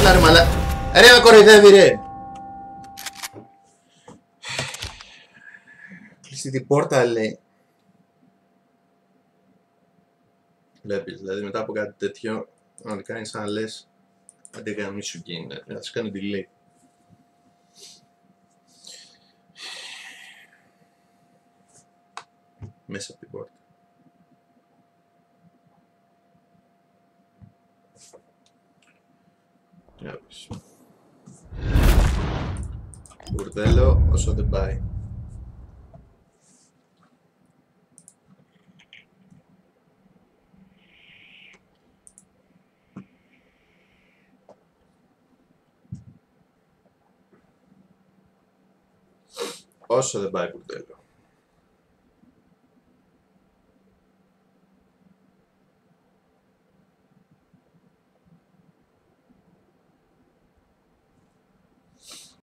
πόρτα ρε μαλά. Ρε με κοροϊδεύει ρε. Κλειστή την πόρτα λέει. Βλέπεις, δηλαδή μετά από κάτι τέτοιο, αν κάνεις σαν να λες, άντε γαμίσου και είναι, να σου κάνει delay. Μέσα από την πόρτα. Για πες. Μπουρδέλο όσο δεν πάει. Όσο δεν πάει μπουρδέλο.